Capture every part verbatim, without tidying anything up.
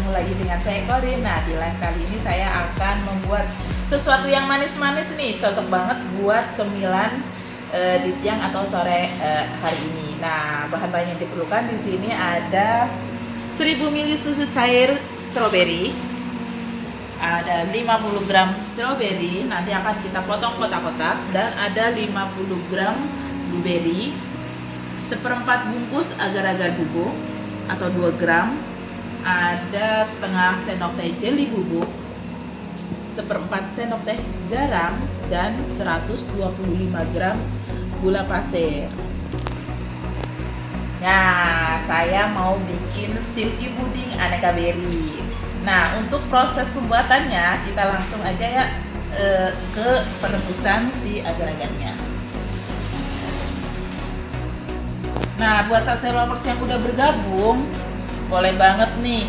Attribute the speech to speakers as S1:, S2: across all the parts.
S1: ketemu lagi dengan saya Corin. Nah, di live kali ini saya akan membuat sesuatu yang manis-manis nih, cocok banget buat cemilan uh, di siang atau sore uh, hari ini. Nah, bahan-bahan yang diperlukan di sini ada seribu mililiter susu cair stroberi, ada lima puluh gram stroberi, nanti akan kita potong kotak-kotak, dan ada lima puluh gram blueberry, seperempat bungkus agar-agar bubuk atau dua gram, ada setengah sendok teh jeli bubuk, seperempat sendok teh garam, dan seratus dua puluh lima gram gula pasir. Nah, saya mau bikin silky puding aneka berry. Nah, untuk proses pembuatannya kita langsung aja ya eh, ke perebusan si agar-agarnya. Nah, buat sase lovers yang udah bergabung, boleh banget nih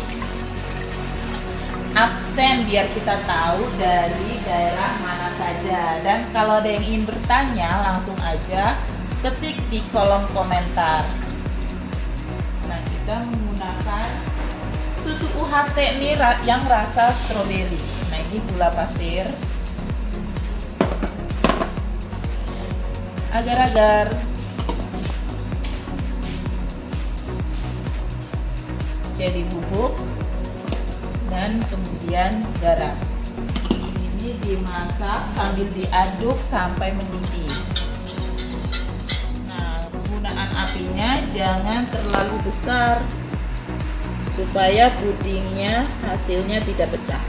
S1: absen biar kita tahu dari daerah mana saja. Dan kalau ada yang ingin bertanya, langsung aja ketik di kolom komentar. Nah, kita menggunakan susu U H T nih yang rasa stroberi. Nah, ini gula pasir, agar-agar, jeli bubuk, dan kemudian garam. Ini dimasak sambil diaduk sampai mendidih. Nah, penggunaan apinya jangan terlalu besar supaya pudingnya hasilnya tidak pecah.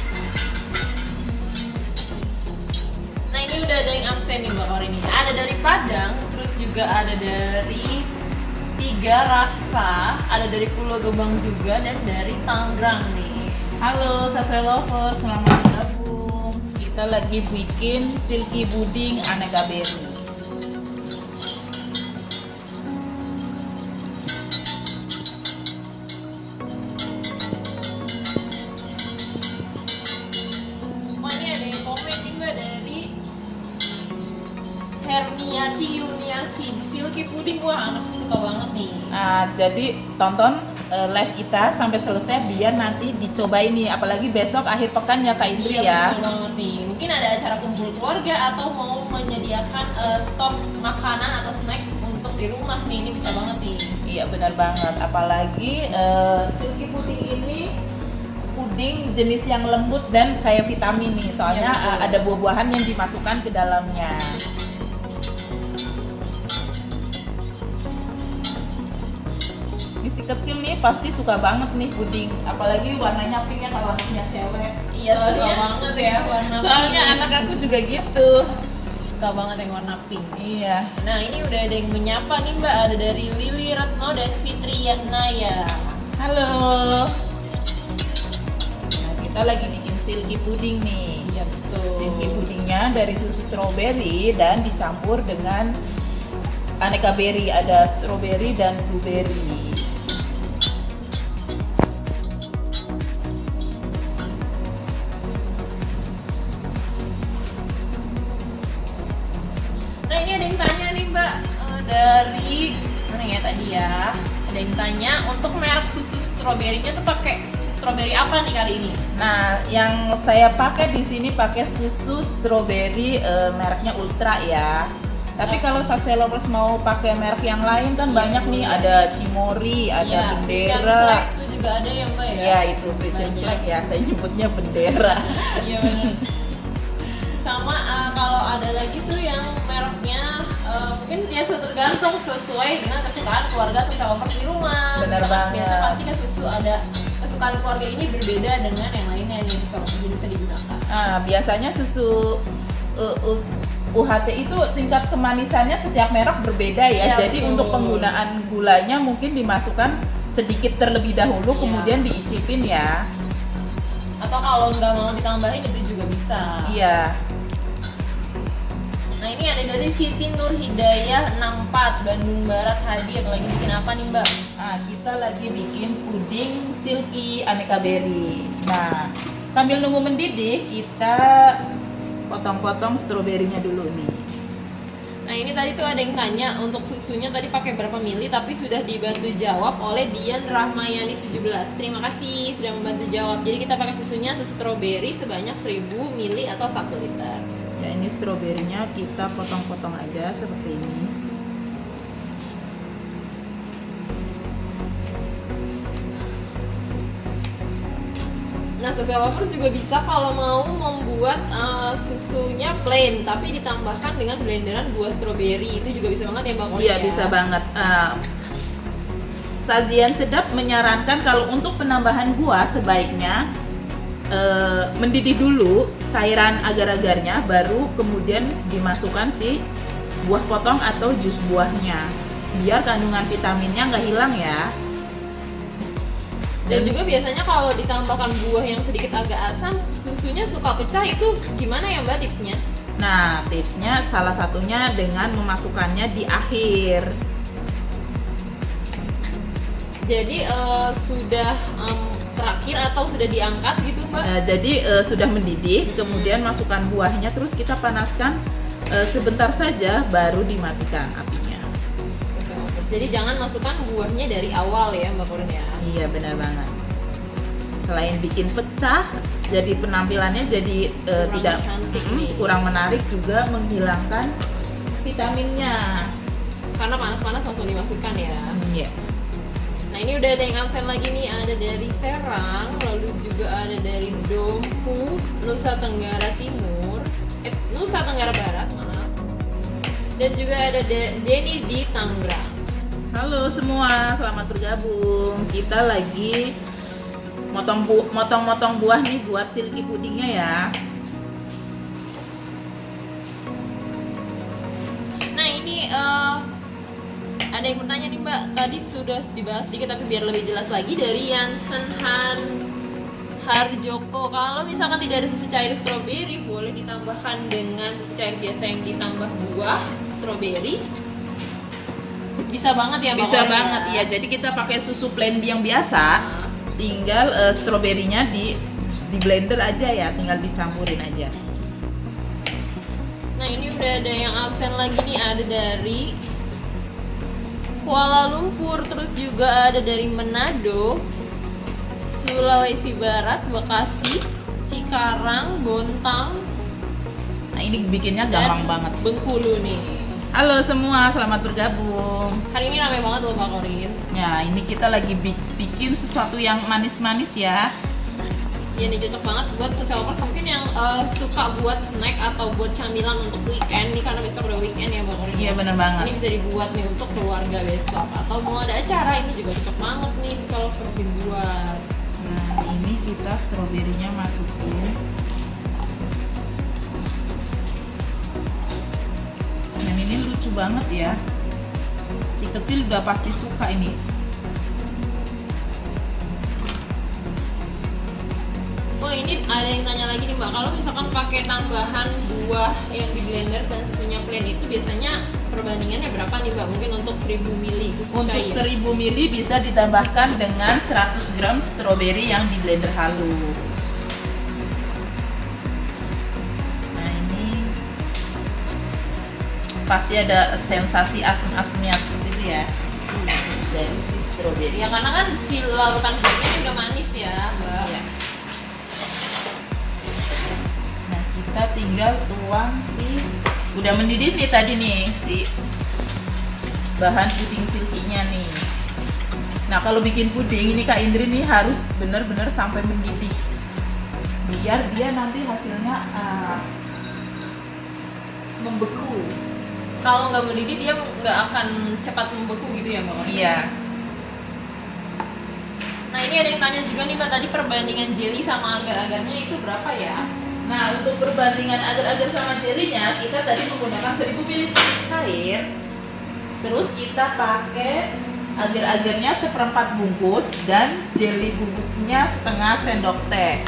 S2: Nah, ini udah ada yang absen nih Mbak Corin ini. Ada dari Padang, terus juga ada dari Tiga Raksa, ada dari Pulau Gebang juga, dan dari Tangerang nih.
S1: Halo sase lovers, selamat bergabung. Kita lagi bikin silky puding aneka berry.
S2: Wah, ini ada yang komen nih Mbak dari Hermiati Yuniasi, silky puding. Wah, anak suka banget nih.
S1: Nah, jadi tonton uh, live kita sampai selesai biar nanti dicobain nih, apalagi besok akhir pekan ya Kak Indri
S2: iya,
S1: ya.
S2: Betul banget nih. Mungkin ada acara kumpul keluarga atau mau menyediakan uh, stok makanan atau snack untuk di rumah nih, ini bisa banget nih.
S1: Iya, benar banget. Apalagi uh, silky puding ini puding jenis yang lembut dan kayak vitamin nih. Soalnya
S2: ya,
S1: uh, ada buah-buahan yang dimasukkan ke dalamnya. Si kecil nih pasti suka banget nih puding, apalagi warnanya pink ya kalau anaknya cewek.
S2: Iya, suka banget ya warna
S1: soalnya
S2: pink.
S1: anak aku juga gitu,
S2: Suka banget yang warna pink.
S1: iya.
S2: Nah, ini udah ada yang menyapa nih Mbak, ada dari Lili Retno dan Fitri Yatnaya.
S1: Halo. Nah, kita lagi bikin silky puding nih.
S2: Iya, betul.
S1: Silky pudingnya dari susu stroberi dan dicampur dengan aneka berry, ada stroberi dan blueberry.
S2: Nah, ini ada yang tanya nih Mbak, uh, dari mana ya tadi ya? Ada yang tanya untuk merek susu stroberinya tuh pakai susu stroberi apa nih kali ini?
S1: Nah, yang saya pakai di sini pakai susu stroberi uh, mereknya Ultra ya. Tapi kalau sase lovers mau pakai merek yang lain kan
S2: ya,
S1: banyak nih, ada Cimory, ada
S2: ya,
S1: Bendera.
S2: Itu juga ada ya Mbak ya?
S1: Ya, itu Frisian Flag ya, saya nyebutnya Bendera.
S2: Iya benar. Sama uh, kalau ada lagi tuh yang mereknya uh, mungkin biasa tergantung sesuai dengan kesukaan keluarga sase lovers di rumah.
S1: Benar banget.
S2: Biasa pasti kan susu ada kesukaan keluarga ini berbeda dengan yang lainnya yang bisa bisa digunakan.
S1: Nah, biasanya susu uh, uh, U H T itu tingkat kemanisannya setiap merek berbeda ya.
S2: Ya,
S1: Jadi
S2: betul.
S1: untuk penggunaan gulanya mungkin dimasukkan sedikit terlebih dahulu,
S2: Ya.
S1: kemudian diisipin ya.
S2: Atau kalau nggak mau ditambahin itu juga bisa.
S1: Iya.
S2: Nah, ini ada dari Siti Nur Hidayah enam empat Bandung Barat Hadir. Lagi bikin apa nih Mbak?
S1: Nah, kita lagi bikin puding silky aneka berry. Nah, sambil nunggu mendidih, kita potong-potong stroberinya dulu nih.
S2: Nah ini tadi tuh ada yang tanya untuk susunya tadi pakai berapa mili, tapi sudah dibantu jawab oleh Dian Rahmayani tujuh belas. Terima kasih sudah membantu jawab. Jadi kita pakai susunya susu stroberi sebanyak seribu mili atau satu liter.
S1: Ya ini stroberinya kita potong-potong aja seperti ini.
S2: Nah, social lovers juga bisa kalau mau membuat uh, susunya plain tapi ditambahkan dengan blenderan buah stroberi. Itu juga bisa banget ya Mbak Kori?
S1: Iya,
S2: ya?
S1: bisa banget. Uh, Sajian Sedap menyarankan kalau untuk penambahan buah sebaiknya uh, mendidih dulu cairan agar-agarnya, baru kemudian dimasukkan si buah potong atau jus buahnya, biar kandungan vitaminnya nggak hilang ya.
S2: Dan juga biasanya kalau ditambahkan buah yang sedikit agak asam, susunya suka pecah. Itu gimana ya Mbak tipsnya?
S1: Nah, tipsnya salah satunya dengan memasukkannya di akhir.
S2: Jadi uh, sudah um, terakhir atau sudah diangkat gitu Mbak?
S1: Nah, jadi uh, sudah mendidih, kemudian masukkan buahnya, terus kita panaskan uh, sebentar saja, baru dimatikan apinya.
S2: Jadi jangan masukkan buahnya dari awal ya Mbak Korin ya?
S1: Iya, benar banget. Selain bikin pecah, jadi penampilannya jadi uh, tidak
S2: cantik
S1: mm,
S2: nih.
S1: kurang menarik, juga menghilangkan vitaminnya.
S2: Karena panas-panas langsung dimasukkan ya?
S1: Iya.
S2: Nah ini udah ada yang absen lagi nih, ada dari Serang, lalu juga ada dari Dompu, Nusa Tenggara Timur, eh, Nusa Tenggara Barat maaf. Dan juga ada De Denny di Tangerang.
S1: Halo semua, selamat bergabung. Kita lagi motong bu motong-motong buah nih buat silky pudingnya ya.
S2: Nah ini uh, ada yang bertanya nih Mbak, tadi sudah dibahas sedikit tapi biar lebih jelas lagi dari Yansen Han Harjoko. Kalau misalkan tidak ada susu cair stroberi, boleh ditambahkan dengan susu cair biasa yang ditambah buah stroberi. Bisa banget ya Mbak?
S1: Bisa
S2: Korin,
S1: banget ya. Jadi kita pakai susu plain yang biasa, nah. tinggal uh, stroberinya di di blender aja ya, tinggal dicampurin aja.
S2: Nah ini udah ada yang absen lagi nih, ada dari Kuala Lumpur, terus juga ada dari Manado, Sulawesi Barat, Bekasi, Cikarang, Bontang.
S1: Nah ini bikinnya gampang banget.
S2: Bengkulu nih.
S1: Halo semua, selamat bergabung.
S2: Hari ini ramai banget loh Mbak Korin.
S1: Ya ini kita lagi bikin sesuatu yang manis-manis ya.
S2: Ya ini cocok banget buat social lovers mungkin yang uh, suka buat snack atau buat camilan untuk weekend nih, karena besok udah weekend ya Mbak Korin.
S1: Iya bener banget.
S2: Ini bisa dibuat nih untuk keluarga besok atau mau ada acara, ini juga cocok banget nih social lovers dibuat.
S1: Nah ini kita stroberinya masukin. Dan ini lucu banget ya. Si kecil udah pasti suka ini.
S2: Oh ini ada yang tanya lagi nih Mbak, kalau misalkan pakai tambahan buah yang di blender dan susunya plain itu biasanya perbandingannya berapa nih Mbak? Mungkin untuk seribu mili susu
S1: Untuk
S2: cair.
S1: seribu mili bisa ditambahkan dengan seratus gram stroberi yang di blender halus. Nah ini pasti ada sensasi asam-asamnya seperti itu ya, dari si stroberi.
S2: Ya karena kan si larutan buahnya ini udah manis ya Mbak.
S1: Ya. Nah kita tinggal tuang si, udah mendidih nih tadi nih si bahan puding silkinya nih. Nah kalau bikin puding ini Kak Indri nih harus benar-benar sampai mendidih, biar dia nanti hasilnya uh, membeku.
S2: Kalau nggak mendidih dia nggak akan cepat membeku gitu ya Mbak?
S1: Iya.
S2: Nah ini ada yang tanya juga nih Mbak, tadi perbandingan jelly sama agar-agarnya itu berapa ya?
S1: Nah untuk perbandingan agar-agar sama jelinya, kita tadi menggunakan seribu mili susu cair. Terus kita pakai agar-agarnya seperempat bungkus dan jelly bubuknya setengah sendok teh.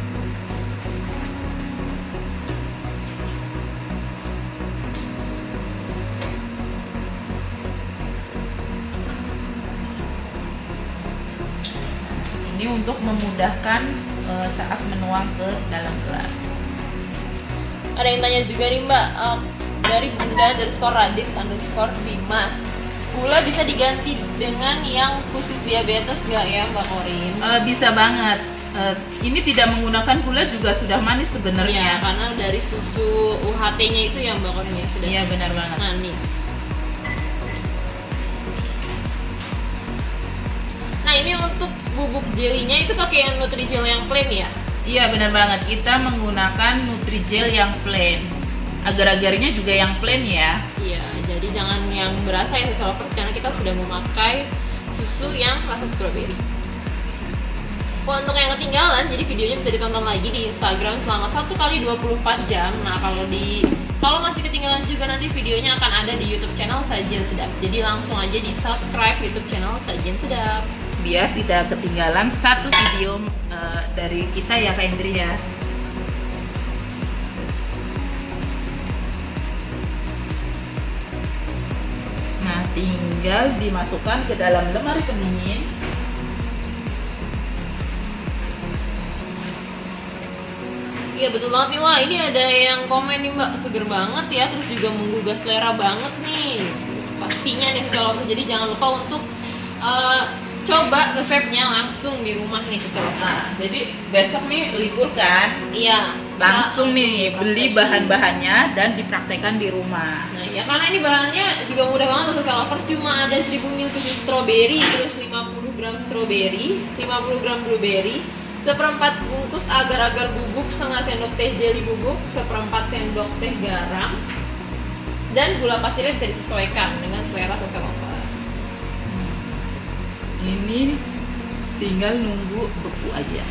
S1: Ini untuk memudahkan uh, saat menuang ke dalam gelas.
S2: Ada yang tanya juga nih Mbak, uh, dari Bunda underscore Radit underscore Dimas. Gula bisa diganti dengan yang khusus diabetes nggak ya Mbak Korin?
S1: Uh, bisa banget. Uh, ini tidak menggunakan gula juga sudah manis
S2: Iya,
S1: sebenarnya.
S2: karena dari susu U H T-nya itu ya Mbak Korin yang sudah
S1: Iya, benar banget.
S2: manis. Nah ini untuk bubuk jelinya itu pakai yang Nutrijel yang plain ya?
S1: Iya, benar banget. Kita menggunakan Nutrijel yang plain. Agar-agarnya juga yang plain ya.
S2: Iya, jadi jangan yang berasa ya susu lovers karena kita sudah memakai susu yang rasa stroberi. Kalau untuk yang ketinggalan, jadi videonya bisa ditonton lagi di Instagram selama satu kali dua puluh empat jam. Nah kalau di kalau masih ketinggalan juga nanti videonya akan ada di YouTube channel Sajian Sedap. Jadi langsung aja di subscribe YouTube channel Sajian Sedap.
S1: Biar tidak ketinggalan satu video uh, dari kita ya Kak Indri ya. Nah, tinggal dimasukkan ke dalam lemari pendingin.
S2: Iya betul banget nih, wah ini ada yang komen nih Mbak, seger banget ya, terus juga menggugah selera banget nih. Pastinya nih kalau jadi jangan lupa untuk uh, coba resepnya langsung di rumah nih kalau.
S1: Nah, jadi besok nih libur kan?
S2: Iya.
S1: Langsung
S2: bisa
S1: nih beli bahan-bahannya dan dipraktekkan di rumah.
S2: Nah ya karena ini bahannya juga mudah banget untuk lovers, cuma ada seribu ml susu stroberi, terus lima puluh gram stroberi, lima puluh gram blueberry, seperempat bungkus agar-agar bubuk, setengah sendok teh jeli bubuk, seperempat sendok teh garam, dan gula pasirnya bisa disesuaikan dengan selera lovers.
S1: Ini tinggal nunggu beku aja.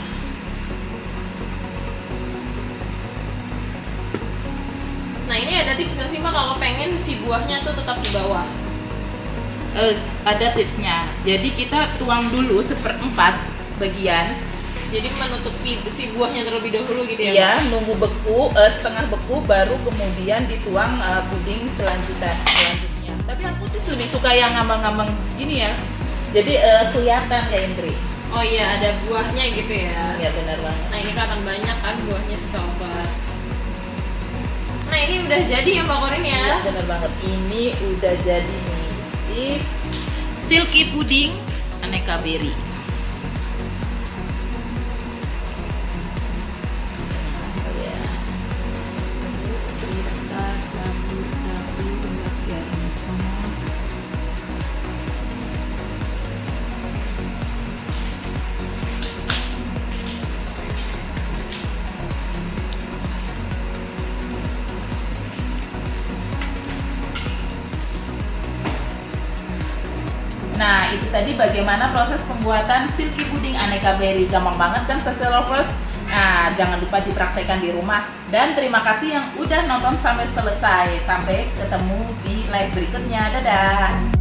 S2: Nah ini ada tips nggak sih Mbak kalau pengen si buahnya tuh tetap di bawah?
S1: Uh, ada tipsnya. Jadi kita tuang dulu seperempat bagian.
S2: Jadi menutupi si buahnya terlebih dahulu gitu ya?
S1: Iya, nunggu beku, uh, setengah beku, baru kemudian dituang uh, puding selanjutnya. selanjutnya. Tapi aku sih lebih suka yang ngambang-ngambang gini ya. Jadi uh, kelihatan ya Indri.
S2: Oh iya, ada buahnya gitu ya?
S1: Ya benar banget.
S2: Nah ini kelihatan banyak kan buahnya sobat. Nah ini udah jadi ya Mbak Korin ya?
S1: Iya, benar banget. Ini udah jadi nih si silky puding aneka berry. Nah, itu tadi bagaimana proses pembuatan silky puding aneka berry. Gampang banget kan Sajian Lovers? Nah, jangan lupa dipraktekkan di rumah. Dan terima kasih yang udah nonton sampai selesai. Sampai ketemu di live berikutnya. Dadah!